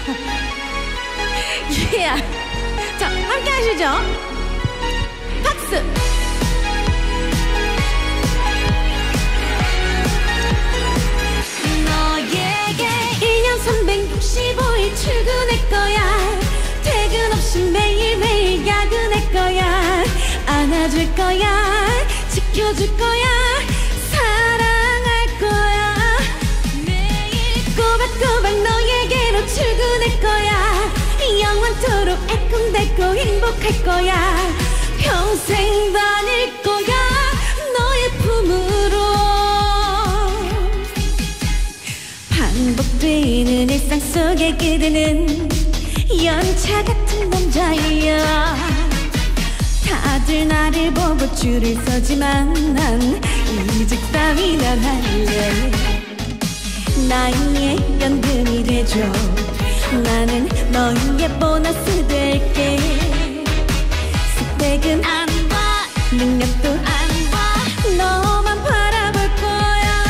yeah. 자, 함께 하시죠. 박수. 너에게 1년 365일 출근할 거야. 퇴근 없이 매일매일 야근할 거야. 안아줄 거야. 지켜줄 거야. 사랑할 거야. 매일 꼬박꼬박 너에게로 출근할 거야. 영원토록 알콩달콩 행복할 거야. 평생 다닐 거야. 너의 품으로. 반복되는 일상 속에 그대는 연차 같은 남자야. 다들 나를 보고 줄을 서지만 난 이직 따윈 안 할래. 나의 연금이 되줘. 나는 너의 보너스 될게. 스펙은 안 봐, 능력도 안 봐. 너만 바라볼 거야.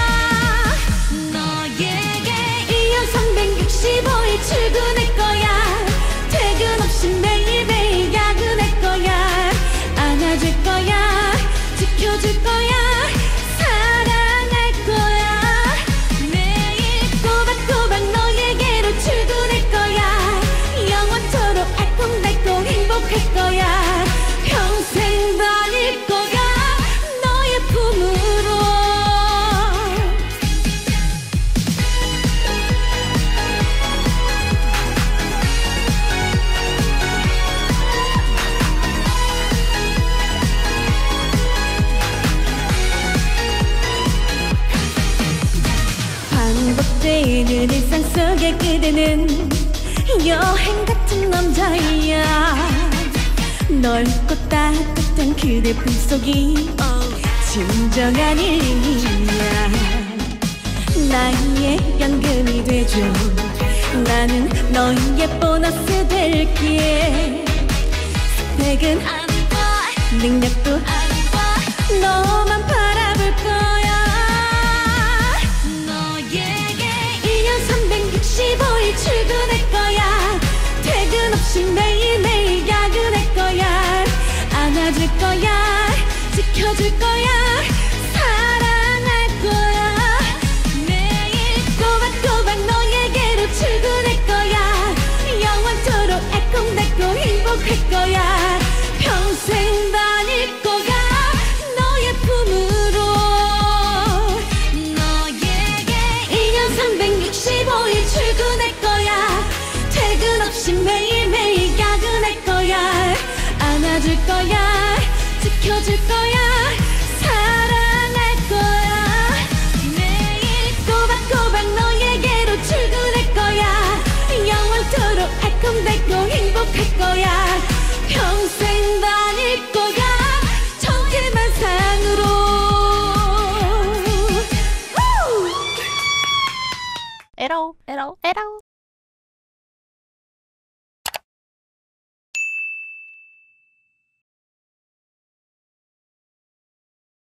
너에게 1년 365일 출근할 거야. 퇴근 없이 매일매일 야근할 거야. 안아줄 거야. 지켜줄 거야. 사랑할 거야. 매일 꼬박꼬박 너에게로 출근할 거야. 영원토록 알콩달콩 행복할 거야. 평생 다닐 거야. 너의 품으로. 반복되는 일상 속에 그대는 여행 같은 남자야. 넓고 따뜻한 그대 품속이 진정한 일이야. 나의 연금이 되줘. 나는 너의 보너스 될게. 스펙은 안 봐, 능력도 안 봐. 너만 바라볼 거야. 너에게 1년 365일 출근할 거야. 퇴근 없이 매일매일 야근할 거야. 안아줄 거야. 지켜줄 거야. 사랑할 거야. 매일 꼬박꼬박 너에게로 출근할 거야. 영원토록 알콩달콩 행복할 거야. 평생 다닐 거야. 너의 품으로. 너에게 1년 365일 출근할 거야. 퇴근 없이 매일매일 야근할 거야. 안아줄 거야. 지켜줄 거야. 사랑할 거야. 매일 꼬박꼬박 너에게로 출근할 거야. 영원토록 알콩달콩 행복할 거야. 평생 다닐 거야. 천개만상으로. 에러 에러 에러.